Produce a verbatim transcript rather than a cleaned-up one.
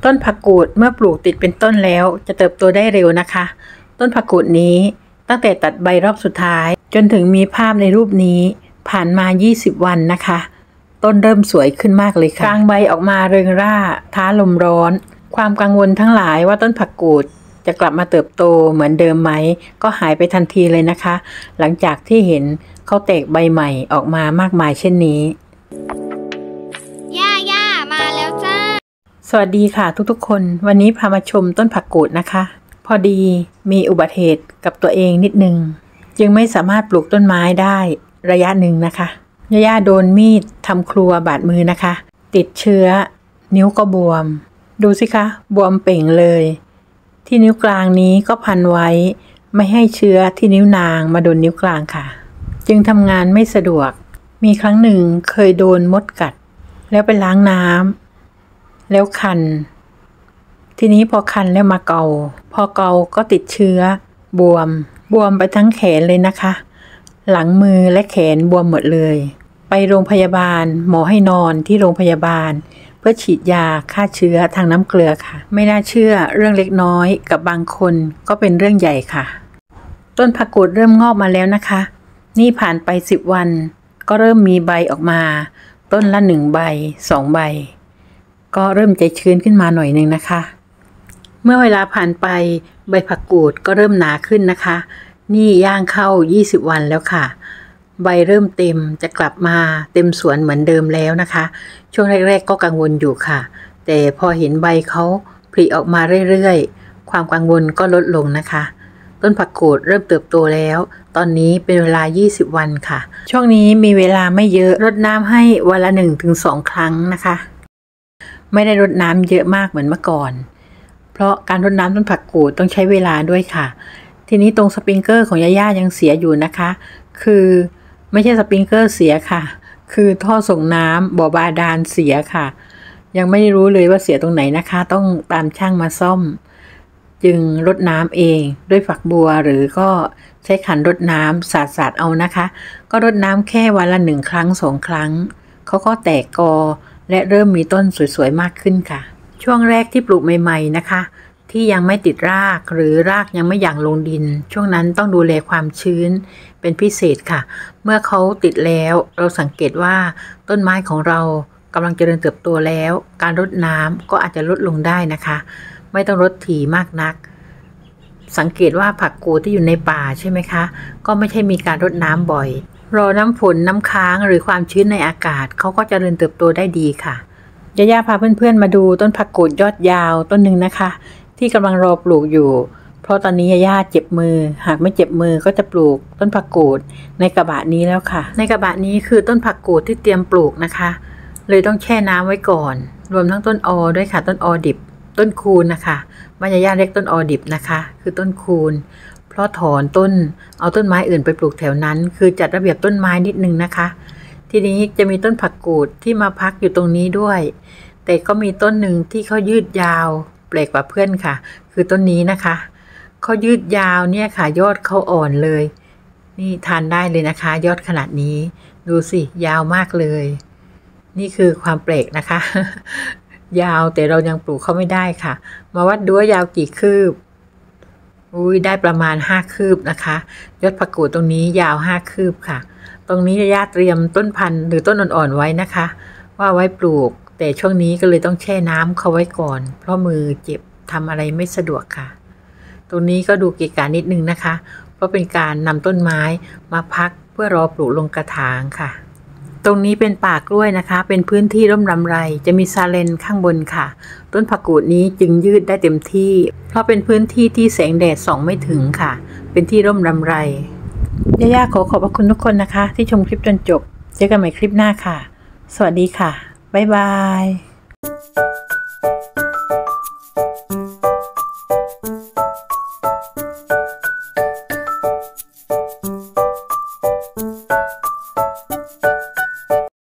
ต้นผักกูดเมื่อปลูกติดเป็นต้นแล้วจะเติบโตได้เร็วนะคะต้นผักกูดนี้ตั้งแต่ตัดใบรอบสุดท้ายจนถึงมีภาพในรูปนี้ผ่านมายี่สิบวันนะคะต้นเริ่มสวยขึ้นมากเลยค่ะกลางใบออกมาเริงร่าท้าลมร้อนความกังวลทั้งหลายว่าต้นผักกูดจะกลับมาเติบโตเหมือนเดิมไหมก็หายไปทันทีเลยนะคะหลังจากที่เห็นเขาแตกใบใหม่ออกมามากมายเช่นนี้ย่าย่ามาแล้วจ้าสวัสดีค่ะทุกๆคนวันนี้พามาชมต้นผักกูดนะคะพอดีมีอุบัติเหตุกับตัวเองนิดนึงจึงไม่สามารถปลูกต้นไม้ได้ระยะหนึ่งนะคะย่าโดนมีดทำครัวบาดมือนะคะติดเชื้อนิ้วก็บวมดูสิคะบวมเป่งเลยที่นิ้วกลางนี้ก็พันไว้ไม่ให้เชื้อที่นิ้วนางมาโดนนิ้วกลางค่ะจึงทำงานไม่สะดวกมีครั้งหนึ่งเคยโดนมดกัดแล้วไปล้างน้ำแล้วคันทีนี้พอคันแล้วมาเกาพอเกาก็ติดเชื้อบวมบวมไปทั้งแขนเลยนะคะหลังมือและแขนบวมหมดเลยไปโรงพยาบาลหมอให้นอนที่โรงพยาบาลเพื่อฉีดยาฆ่าเชื้อทางน้ำเกลือค่ะไม่น่าเชื่อเรื่องเล็กน้อยกับบางคนก็เป็นเรื่องใหญ่ค่ะต้นผักกูดเริ่มงอกมาแล้วนะคะนี่ผ่านไปสิบวันก็เริ่มมีใบออกมาต้นละหนึ่งใบสองใบก็เริ่มใจชื้นขึ้นมาหน่อยนึงนะคะเมื่อเวลาผ่านไปใบผักกูดก็เริ่มหนาขึ้นนะคะนี่ย่างเข้ายี่สิบวันแล้วค่ะใบเริ่มเต็มจะกลับมาเต็มสวนเหมือนเดิมแล้วนะคะช่วงแรกๆก็กังวลอยู่ค่ะแต่พอเห็นใบเขาผลิออกมาเรื่อยๆความกังวลก็ลดลงนะคะต้นผักกูดเริ่มเติบโตแล้วตอนนี้เป็นเวลายี่สิบวันค่ะช่วงนี้มีเวลาไม่เยอะรดน้ำให้วันละ หนึ่งถึงสอง ครั้งนะคะไม่ได้รดน้ำเยอะมากเหมือนเมื่อก่อนเพราะการรดน้ำต้นผักกูดต้องใช้เวลาด้วยค่ะทีนี้ตรงสปริงเกอร์ของย่าย่ายังเสียอยู่นะคะคือไม่ใช่สปริงเกอร์เสียค่ะคือท่อส่งน้ำบ่อบาดาลเสียค่ะยังไม่รู้เลยว่าเสียตรงไหนนะคะต้องตามช่างมาซ่อมจึงรดน้ำเองด้วยฝักบัวหรือก็ใช้ขันรดน้ำสาดๆเอานะคะก็รดน้ำแค่วันละหนึ่งครั้งสองครั้งเขาก็แตกกอและเริ่มมีต้นสวยๆมากขึ้นค่ะช่วงแรกที่ปลูกใหม่ๆนะคะที่ยังไม่ติดรากหรือรากยังไม่หยั่งลงดินช่วงนั้นต้องดูแลความชื้นเป็นพิเศษค่ะเมื่อเขาติดแล้วเราสังเกตว่าต้นไม้ของเรากำลังเจริญเติบโตแล้วการรดน้ำก็อาจจะลดลงได้นะคะไม่ต้องรดถี่มากนักสังเกตว่าผักกูดที่อยู่ในป่าใช่ไหมคะก็ไม่ใช่มีการรดน้ำบ่อยรอน้ำฝนน้ำค้างหรือความชื้นในอากาศเขาก็เจริญเติบโตได้ดีค่ะย่าย่าพาเพื่อนๆมาดูต้นผักกูดยอดยาวต้นหนึ่งนะคะที่กำลังรอปลูกอยู่เพราะตอนนี้ย่าย่าเจ็บมือหากไม่เจ็บมือก็จะปลูกต้นผักกูดในกระบะนี้แล้วค่ะในกระบะนี้คือต้นผักกูดที่เตรียมปลูกนะคะเลยต้องแช่น้ำไว้ก่อนรวมทั้งต้นออด้วยค่ะต้นออดิบต้นคูนนะคะบ้านย่าย่าเรียกต้นออดิบนะคะคือต้นคูนเพราะถอนต้นเอาต้นไม้อื่นไปปลูกแถวนั้นคือจัดระเบียบต้นไม้นิดนึงนะคะทีนี้จะมีต้นผักกูดที่มาพักอยู่ตรงนี้ด้วยแต่ก็มีต้นหนึ่งที่เขายืดยาวแปลกกว่าเพื่อนค่ะคือต้นนี้นะคะเขายืดยาวเนี่ยค่ะยอดเขาอ่อนเลยนี่ทานได้เลยนะคะยอดขนาดนี้ดูสิยาวมากเลยนี่คือความแปลกนะคะ ยาวแต่เรายังปลูกเขาไม่ได้ค่ะมาวัดดูว่ายาวกี่คืบอุ้ยได้ประมาณห้าคืบนะคะยอดผักกูดตรงนี้ยาวห้าคืบค่ะตรงนี้ย่าเตรียมต้นพันธุ์หรือต้นอ่อนๆไว้นะคะว่าไว้ปลูกแต่ช่วงนี้ก็เลยต้องแช่น้ำเขาไว้ก่อนเพราะมือเจ็บทำอะไรไม่สะดวกค่ะตรงนี้ก็ดูเกะกะนิดนึงนะคะเพราะเป็นการนำต้นไม้มาพักเพื่อรอปลูกลงกระถางค่ะตรงนี้เป็นป่ากล้วยนะคะเป็นพื้นที่ร่มรำไรจะมีซาเลนข้างบนค่ะต้นผักกูดนี้จึงยืดได้เต็มที่เพราะเป็นพื้นที่ที่แสงแดดส่องไม่ถึงค่ะเป็นที่ร่มรำไรย่าย่าขอขอบพระคุณทุกคนนะคะที่ชมคลิปจนจบเจอกันใหม่คลิปหน้าค่ะสวัสดีค่ะบ๊ายบาย